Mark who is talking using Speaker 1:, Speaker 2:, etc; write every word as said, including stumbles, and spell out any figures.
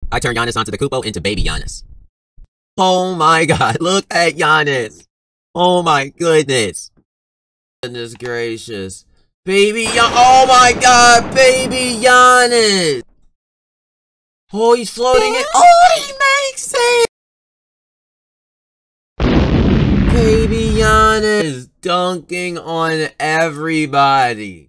Speaker 1: I turn Giannis onto the Kupo into baby Giannis. Oh my god, look at Giannis. Oh my goodness. Goodness gracious. Baby Gian- Oh my god, baby Giannis. Oh, he's floating it. Oh, he makes it. Baby Giannis dunking on everybody.